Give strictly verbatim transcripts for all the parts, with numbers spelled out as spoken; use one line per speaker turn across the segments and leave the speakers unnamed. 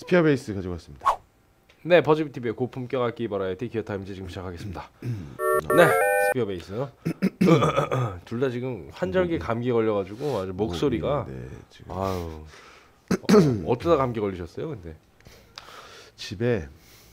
스피어 베이스 가지고 왔습니다.
네, 버즈비티비의 고품격 악기 버라이어티 기어 타임즈 지금 시작하겠습니다. 네, 스피어 베이스. 둘 다 지금 환절기 감기 걸려가지고 아주 목소리가
네, 네, 지금.
아유 어, 어쩌다 감기 걸리셨어요, 근데?
집에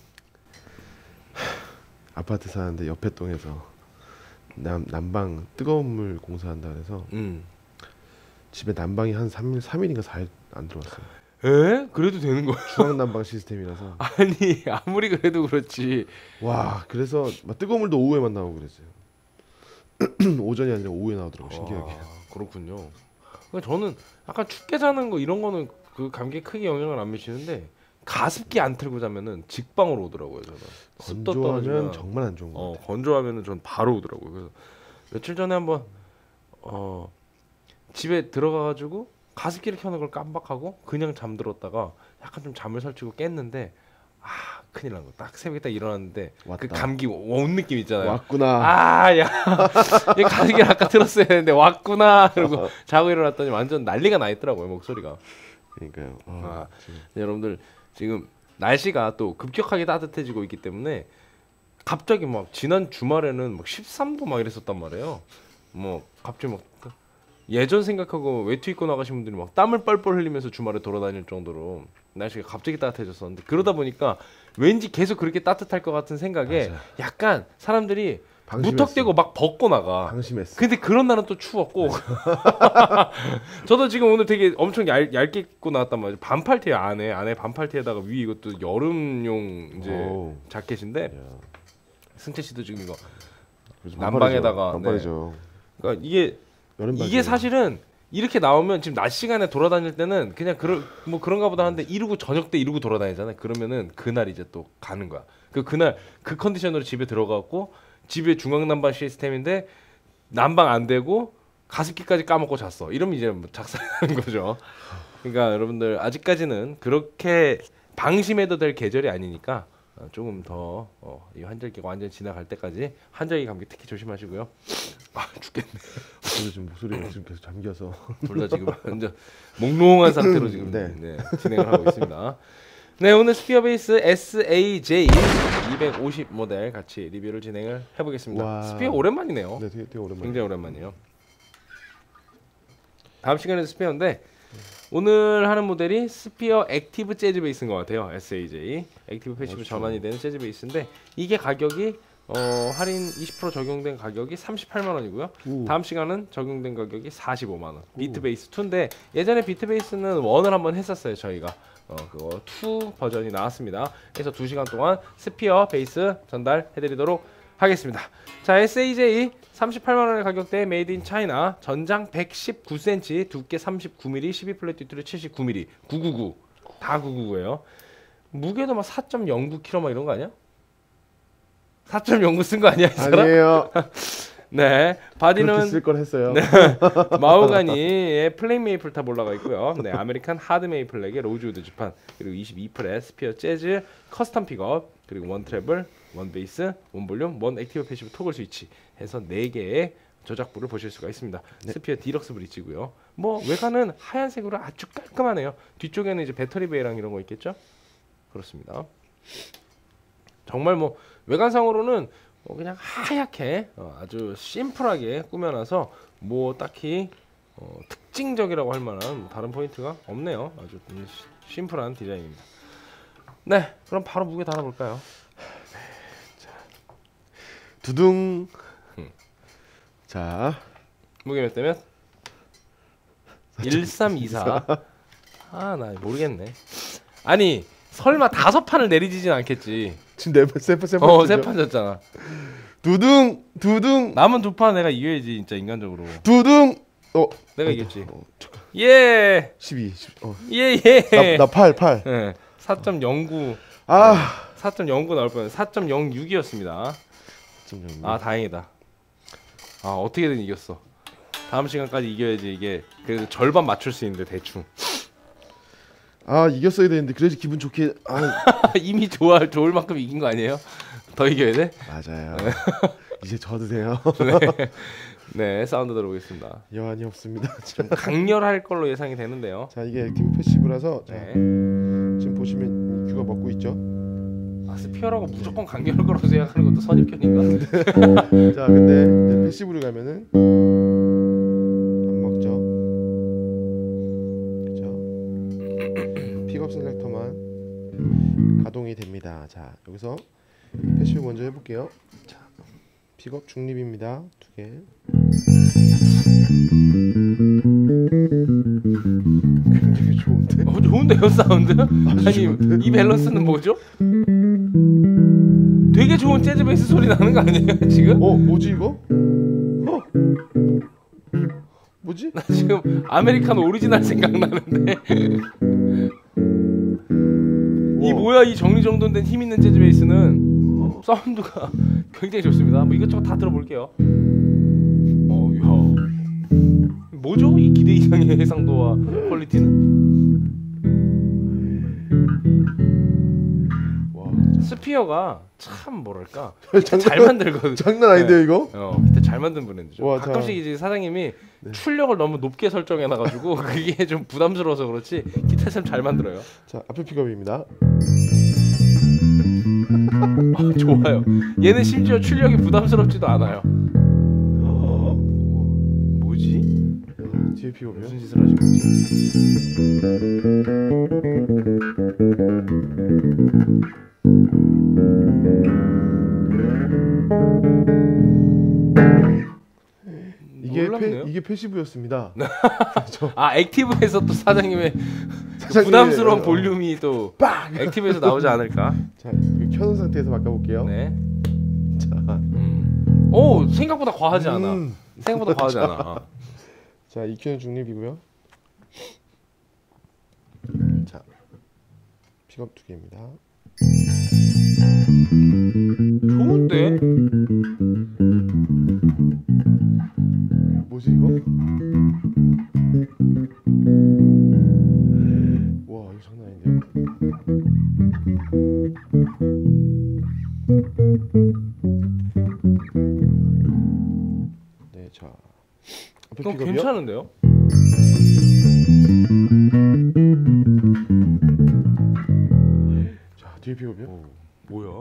아파트 사는데 옆에 동에서 남 난방 뜨거운 물 공사한다 그래서
음.
집에 난방이 한 삼 일 삼 일인가 사 일 안 들어왔어요.
에? 그래도 되는 거야?
중앙 난방 시스템이라서.
아니 아무리 그래도 그렇지.
와, 그래서 막 뜨거운 물도 오후에만 나오고 그랬어요. 오전이 아니라 오후에 나오더라고, 신기하게.
아, 그렇군요. 저는 약간 춥게 자는 거 이런 거는 그 감기에 크게 영향을 안 미치는데 가습기 안 틀고 자면은 직방으로 오더라고요. 저는 습도
건조하면
떨어지면
정말 안 좋은 거
어,
같아요.
건조하면은 전 바로 오더라고요. 그래서 며칠 전에 한번 어, 집에 들어가가지고 가습기를 켜는 걸 깜빡하고 그냥 잠들었다가 약간 좀 잠을 설치고 깼는데 아 큰일 난 거. 딱 새벽에 딱 일어났는데
왔다.
그 감기 온 느낌 있잖아요.
왔구나.
아야, 이 가습기를 아까 들었어야 했는데 왔구나. 그리고 자고 일어났더니 완전 난리가 나 있더라고요, 목소리가.
그러니까요. 아,
아,
지금.
여러분들 지금 날씨가 또 급격하게 따뜻해지고 있기 때문에 갑자기 막 지난 주말에는 막 십삼 도 막 이랬었단 말이에요. 뭐 갑자기 막 예전 생각하고 외투 입고 나가신 분들이 막 땀을 뻘뻘 흘리면서 주말에 돌아다닐 정도로 날씨가 갑자기 따뜻해졌었는데 그러다 보니까 왠지 계속 그렇게 따뜻할 것 같은 생각에
맞아요.
약간 사람들이
방심했어.
무턱대고 막 벗고 나가.
방심했어.
근데 그런 날은 또 추웠고 저도 지금 오늘 되게 엄청 얇, 얇게 입고 나왔단 말이에요. 반팔티 안에 안에 반팔티에다가 위 이것도 여름용 이제
오.
자켓인데
야,
승채 씨도 지금 이거
요즘
난방에다가,
반팔이죠.
그러니까 이게
여름
이게 사실은 이렇게 나오면 지금 낮 시간에 돌아다닐 때는 그냥 그런 뭐 그런가 보다 하는데 이러고 저녁 때 이러고 돌아다니잖아요. 그러면은 그날 이제 또 가는 거야. 그 그날 그 컨디션으로 집에 들어가고 집에 중앙 난방 시스템인데 난방 안 되고 가습기까지 까먹고 잤어. 이러면 이제 뭐 작살나는 거죠. 그러니까 여러분들 아직까지는 그렇게 방심해도 될 계절이 아니니까 조금 더 어, 이 환절기가 완전 지나갈 때까지 환절기 감기 특히 조심하시고요. 아 죽겠네.
저도 지금 목소리가 지금 계속 잠겨서
둘 다 지금 완전 몽롱한 상태로 지금
네.
네, 진행을 하고 있습니다. 네, 오늘 스피어 베이스 에스에이제이 이백오십 모델 같이 리뷰를 진행을 해보겠습니다.
와.
스피어 오랜만이네요.
네, 되게, 되게 오랜만에.
굉장히 오랜만이에요. 다음 시간에도 스피어인데 오늘 하는 모델이 스피어 액티브 재즈 베이스인 것 같아요. 에스에이제이 액티브 패시브
멋있죠.
전환이 되는 재즈 베이스인데 이게 가격이 어, 할인 이십 퍼센트 적용된 가격이 삼십팔만 원이고요.
오.
다음 시간은 적용된 가격이 사십오만 원. 비트 베이스 이인데 예전에 비트 베이스는 원을 한번 했었어요, 저희가. 어, 그거 이 버전이 나왔습니다. 그래서 두 시간 동안 스피어 베이스 전달해 드리도록 하겠습니다. 자, 에스에이제이 삼십팔만 원의 가격대에 메이드 인 차이나 전장 백십구 센티미터, 두께 삼십구 밀리미터, 십이 플랫 뒷줄이 칠십구 밀리미터, 구백구십구 다 구백구십구예요. 무게도 막 사 점 영구 킬로그램 막 이런 거 아니야? 사 점 영구 쓴 거 아니야, 이 사람?
아니에요.
네, 바디는
쓸걸 했어요.
네, 마호가니의 플레인 메이플 탑 올라가 있고요. 네, 아메리칸 하드 메이플렉의 로즈우드 지판, 그리고 이십이 프렛 스피어 재즈 커스텀 픽업, 그리고 원 트래블, 원 베이스, 원 볼륨, 원 액티브 패시브 토글 스위치 해서 네 개의 저작부를 보실 수가 있습니다.
네.
스피어 디럭스 브릿지고요. 뭐 외관은 하얀색으로 아주 깔끔하네요. 뒤쪽에는 이제 배터리 베이랑 이런 거 있겠죠? 그렇습니다. 정말 뭐 외관상으로는 어 그냥 하얗게 어 아주 심플하게 꾸며놔서 뭐 딱히 어 특징적이라고 할 만한 뭐 다른 포인트가 없네요. 아주 음 시, 심플한 디자인입니다. 네, 그럼 바로 무게 달아볼까요?
두둥.
음.
자,
무게 몇 대면? 일삼이사. 아, 나 모르겠네. 아니 설마 다섯 판을 내리지진 않겠지.
지금 네번 세판 세판.
어, 세 판 졌잖아.
두둥 두둥
남은 두 판 내가 이겨야지 진짜 인간적으로.
두둥. 어,
내가
어,
이겼지.
어, 잠깐.
예.
십이. 십, 어.
예, 예.
나 팔 팔.
예. 사 점 영구.
아.
사 점 영구 나올 뻔. 사 점 영육이었습니다.
좀
아, 다행이다. 아, 어떻게든 이겼어. 다음 시간까지 이겨야지 이게 그래도 절반 맞출 수 있는데 대충.
아, 이겼어야 되는데 그래야지 기분 좋게. 아,
이미 좋아 좋을 만큼 이긴 거 아니에요? 더 이겨야 돼?
맞아요. 이제 져도 돼요.
네. 네, 사운드 들어보겠습니다.
여한이 없습니다.
좀 강렬할 걸로 예상이 되는데요.
자, 이게 액티브 패시브라서 자,
네.
지금 보시면 사운드가 먹고 있죠.
아, 스피어라고 무조건 강렬할 거라고 생각하는 것도 선입견인가?
자, 근데 이제 패시브로 가면은 안 먹죠. 그죠? 픽업 셀렉터만 가동이 됩니다. 자, 여기서 패시브 먼저 해볼게요. 자, 픽업 중립입니다. 두 개. 굉장히 좋은데?
어, 좋은데요 사운드? 아니
좋은데?
이 밸런스는 뭐죠? 되게 좋은 재즈 베이스 소리 나는 거 아니에요 지금?
어, 뭐지 이거? 어? 뭐지?
나 지금 아메리카노 오리지널 생각나는데 이
우와.
뭐야 이 정리정돈된 힘 있는 재즈 베이스는 사운드가 굉장히 좋습니다. 뭐 이것저것 다 들어볼게요. 어, 야. 뭐죠? 이 기대 이상의 해상도와 퀄리티는?
와,
스피어가 참 뭐랄까
장난-
잘 만들거든.
장난 아닌데요 이거?
어, 기타 잘 만든 브랜드죠.
와,
가끔씩
자.
이제 사장님이
네.
출력을 너무 높게 설정해놔가지고 그게 좀 부담스러워서 그렇지 기타 참 잘 만들어요.
자, 앞에 픽업입니다.
아, 좋아요. 얘는 심지어 출력이 부담스럽지도 않아요. 뭐지?
야, 뒤에 픽업이요?
무슨 짓을 하신 거지?
이게
놀랍네요.
패, 이게 패시브였습니다.
아 액티브에서 또 사장님의 그
사장님의,
부담스러운
어, 어.
볼륨이 또 액티브에서 나오지 않을까?
자, 이거 켜놓은 상태에서 바꿔볼게요.
네.
자,
음. 오 생각보다 과하지 않아.
음.
생각보다 과하지 않아.
자, 이큐는 중립이고요. 자, 픽업 두 개입니다.
좋은데?
뭐지 이거? 와, 이거 장난 아닌데요? 네, 자, 앞에
그럼
픽업이요?
괜찮은데요?
자, 뒤에 픽업이요?
오, 뭐야?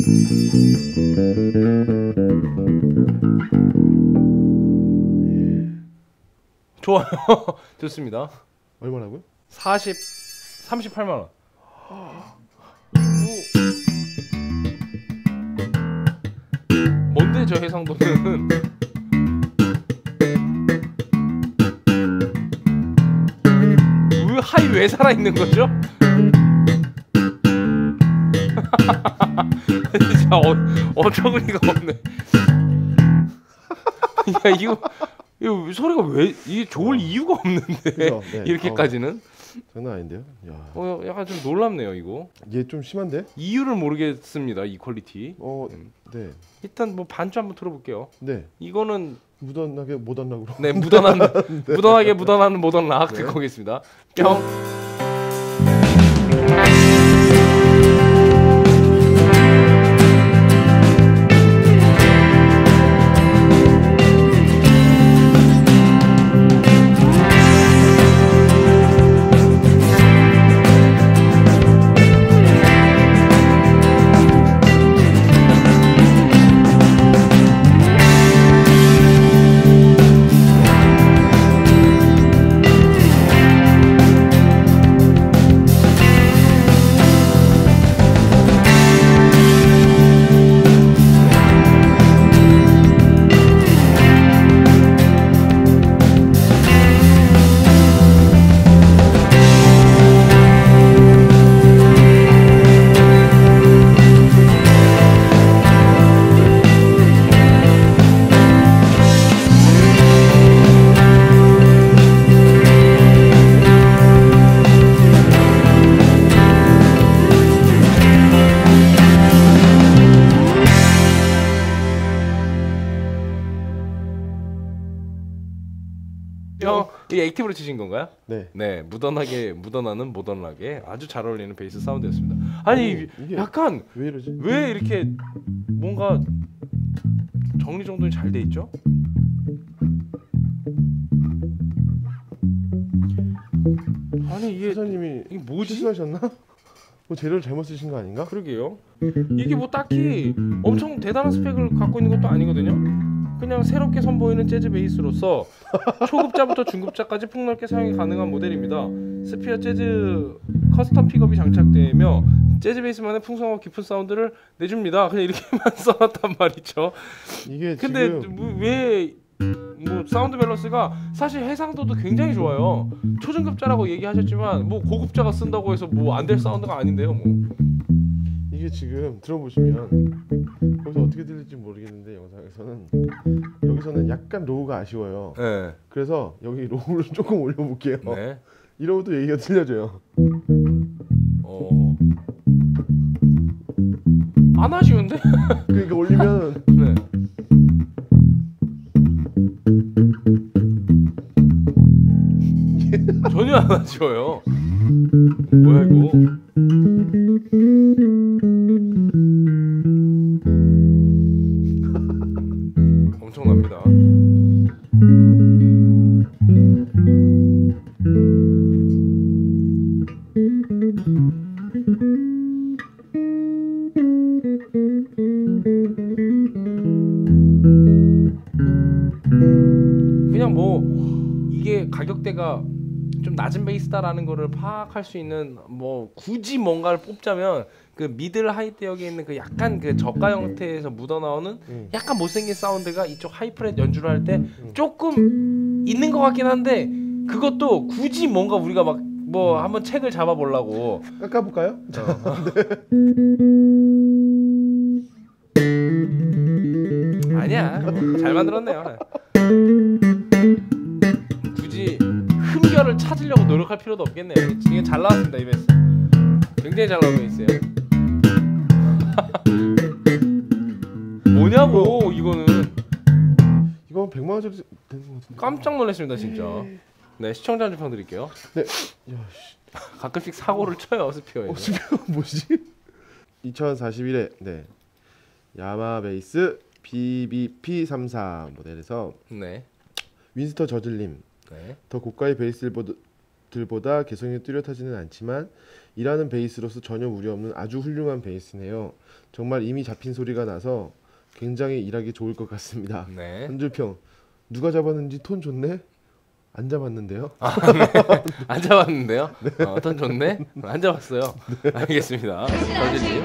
좋아요. 좋습니다.
얼마라고요?
사십, 삼십팔만 원. 뭔데 저 해상도는? 왜 하이 왜 살아 있는 거죠? 진짜 어, 어처구니가 없네. 야 이거 이거 소리가 왜 이게 좋을 이유가 없는데
그죠? 네.
이렇게까지는
장난 아닌데요? 야,
어 약간 좀 놀랍네요 이거.
얘 좀 심한데?
이유를 모르겠습니다 이 퀄리티.
어, 네,
일단 뭐 반주 한번 틀어볼게요.
네.
이거는
무던하게 모던락으로.
네 묻어난 묻어나게 묻어나는 모던 락 듣고 오겠습니다. 뿅. 형, 이 액티브로 치신 건가요?
네.
네, 묻어나게 묻어나는 모던락에 아주 잘 어울리는 베이스 사운드였습니다. 아니
이게-
약간
왜 이러지?
왜 이렇게 뭔가 정리 정돈이 잘 돼 있죠? 아니 이게
사장님이
이게 뭐지?
실수하셨나? 뭐 재료를 잘못 쓰신 거 아닌가?
그러게요. 이게 뭐 딱히 엄청 대단한 스펙을 갖고 있는 것도 아니거든요. 그냥 새롭게 선보이는 재즈 베이스로서 초급자부터 중급자까지 폭넓게 사용이 가능한 모델입니다. 스피어 재즈 커스텀 픽업이 장착되며 재즈 베이스만의 풍성하고 깊은 사운드를 내줍니다. 그냥 이렇게만 써놨단 말이죠.
이게
근데
지금
왜 뭐 사운드 밸런스가 사실 해상도도 굉장히 좋아요. 초중급자라고 얘기하셨지만 뭐 고급자가 쓴다고 해서 뭐 안 될 사운드가 아닌데요. 뭐
이게 지금 들어보시면 거기서 어떻게 들릴지 모르겠는데 영상에서는 여기서는 약간 로우가 아쉬워요.
네.
그래서 여기 로우를 조금 올려볼게요.
네.
이러면 또 얘기가 들려져요.
어. 안 아쉬운데?
그러니까 올리면
네. 전혀 안 아쉬워요. 뭐야 이거? 엄청납니다. 그냥 뭐 이게 가격대가 좀 낮은 베이스다라는 거를 파악할 수 있는 뭐 굳이 뭔가를 뽑자면 그 미들 하이 대역에 있는 그 약간 그 저가 형태에서 묻어나오는
음.
약간 못생긴 사운드가 이쪽 하이프렛 연주를 할 때 조금 있는 것 같긴 한데 그것도 굳이 뭔가 우리가 막 뭐 한번 책을 잡아보려고
깎아볼까요?
어. 아니야 뭐 잘 만들었네요. 굳이 흠결을 찾으려고 노력할 필요도 없겠네요. 이게 잘 나왔습니다. 이 베이스 굉장히 잘 나온 베이스예요. 뭐냐고 이거는
이거 백만 원짜리 되는 것 같은데.
깜짝 놀랐습니다 진짜. 네 시청자 한 줄 평 드릴게요.
네. 야, 씨.
가끔씩 사고를 쳐요 스피어에.
어, 스피어 뭐지? 이천사십일 회 네. 야마 베이스 비비피 삼십사 모델에서
네.
윈스터 저즐님
네.
더 고가의 베이스들보다 개성이 뚜렷하지는 않지만 일하는 베이스로서 전혀 무리 없는 아주 훌륭한 베이스네요. 정말 이미 잡힌 소리가 나서 굉장히 일하기 좋을 것 같습니다.
네.
한 줄평 누가 잡았는지 톤 좋네? 안 잡았는데요?
아, 네. 안 잡았는데요? 네. 어, 톤 좋네? 안 잡았어요. 네. 알겠습니다. 저질님.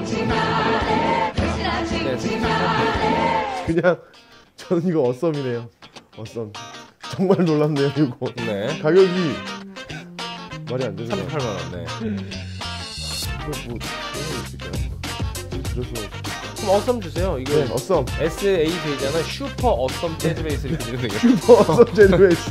네,
그냥 저는 이거 어썸이네요. 어썸. 정말 놀랍네요 이거.
네.
가격이 말이 안 되는 거
삼십팔만 원. 네.
이거 뭐 그런 거 있을까요? 들어서
그럼 어썸 주세요. 이거
네, 어썸.
에스 에이 제이잖아. 슈퍼 어썸 재즈 베이스를 드리는 거예요.
슈퍼 어썸 재즈 베이스.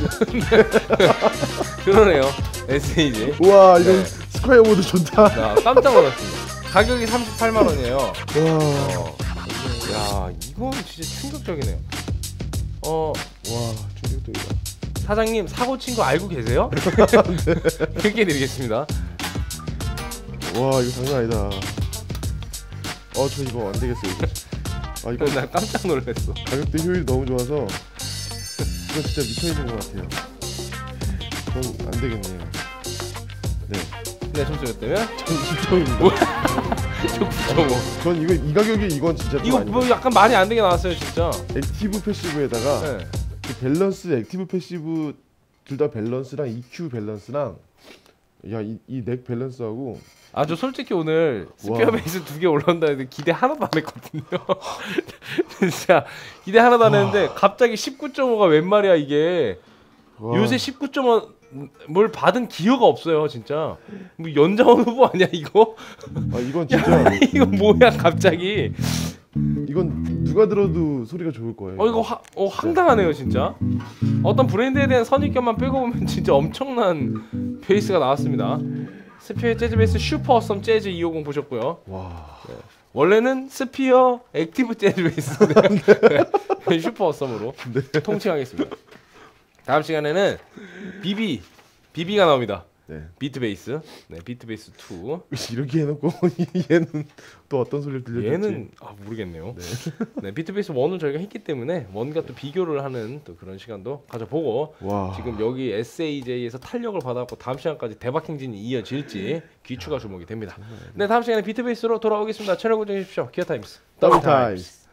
그러네요. 에스 에이 제이.
우와 이거
네.
스퀘어 보드 좋다.
아, 깜짝 놀랐습니다. 가격이 삼십팔만 원이에요.
와.
어. 야, 이건 진짜 충격적이네요. 어,
와 충격적이다.
사장님 사고 친 거 알고 계세요? 그렇게 드리겠습니다.
와 이거 장난 아니다. 어 저 이거 안 되겠어요. 이거. 아 이거
나 깜짝 놀랐어.
가격대 효율이 너무 좋아서 이거 진짜 미쳐 있는 것 같아요. 전 안 되겠네요. 네.
네, 점수 몇 대면?
전 십 점입니다.
저 구 점 오.
전 이거 이 가격에 이건 진짜 좀
이거
아니다.
뭐 약간 말이 안 되게 나왔어요, 진짜.
액티브 패시브에다가
네.
그 밸런스 액티브 패시브 둘 다 밸런스랑 이큐 밸런스랑 야이 이 넥 밸런스하고
아, 저 솔직히 오늘 스피어
와.
베이스 두 개 올라온다 했는데 기대 하나도 안 했거든요. 진짜 기대 하나도 안 했는데 갑자기 십구 점 오가 웬 말이야 이게.
와.
요새 십구 점 오 뭘 받은 기여가 없어요, 진짜. 뭐 연장원 후보 아니야 이거?
아 이건 진짜
이거 뭐야 갑자기?
이건 누가 들어도 소리가 좋을 거예요.
어 이거 화, 어, 황당하네요 진짜. 어떤 브랜드에 대한 선입견만 빼고 보면 진짜 엄청난 베이스가 나왔습니다. 스피어 재즈 베이스 슈퍼 어썸 재즈 이백오십 보셨고요.
와.
원래는 스피어 액티브 재즈 베이스 네. 슈퍼 어썸으로 통칭하겠습니다. 다음 시간에는 비비 비비가 나옵니다.
네.
비트베이스, 네, 비트베이스 투.
이렇게 해놓고 얘는 또 어떤 소리를 들려줄지.
얘는 아 모르겠네요. 네. 네, 비트베이스 원을 저희가 했기 때문에 원과 또 비교를 하는 또 그런 시간도 가져보고
와.
지금 여기 에스에이제이에서 탄력을 받아갖고 다음 시간까지 대박 행진이 이어질지 귀추가 주목이 됩니다. 네, 다음 시간에 비트베이스로 돌아오겠습니다. 채널 고정해 주십시오. 기아 타임스.
더블 타임스.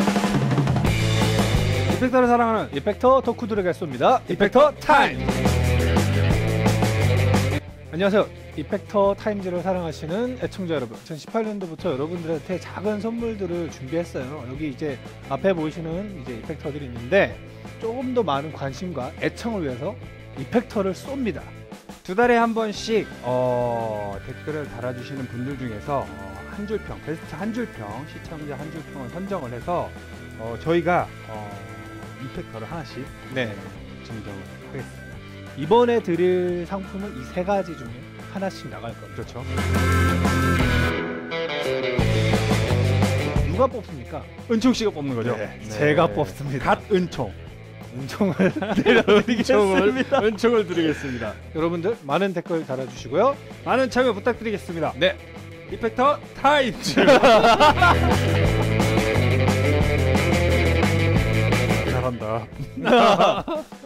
이펙터를 사랑하는 이펙터 덕후들에게 쏩니다. 이펙터 타임. 안녕하세요. 이펙터 타임즈를 사랑하시는 애청자 여러분, 이천십팔 년도부터 여러분들한테 작은 선물들을 준비했어요. 여기 이제 앞에 보이시는 이제 이펙터들이 있는데 조금 더 많은 관심과 애청을 위해서 이펙터를 쏩니다.
두 달에 한 번씩 어, 댓글을 달아주시는 분들 중에서 어, 한 줄평, 베스트 한 줄평, 시청자 한 줄평을 선정을 해서 어, 저희가 어, 이펙터를 하나씩
네.
증정을 하겠습니다.
이번에 드릴 상품은 이 세 가지 중에 하나씩 나갈 겁니다.
그렇죠.
누가 뽑습니까?
은총 씨가 뽑는 거죠?
네, 제가 뽑습니다.
갓 은총.
은총을 드리겠습니다.
은총을 드리겠습니다.
여러분들 많은 댓글 달아주시고요.
많은 참여 부탁드리겠습니다.
네.
이펙터 타임즈. 잘한다.